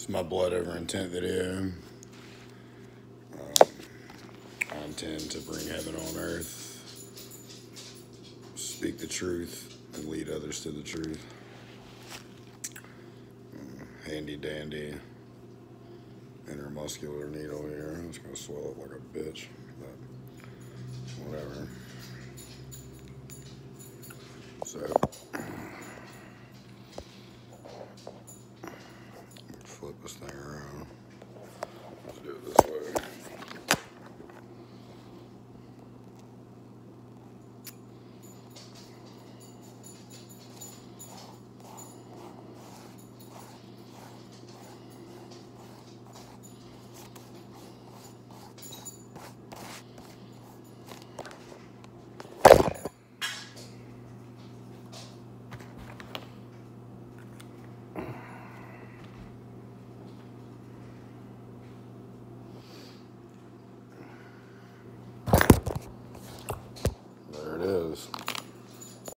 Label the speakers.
Speaker 1: It's my blood over intent video. I intend to bring heaven on earth, speak the truth, and lead others to the truth. Handy dandy intermuscular needle here. It's gonna swell up like a bitch, but whatever. So flip this thing around. Let's do it this way.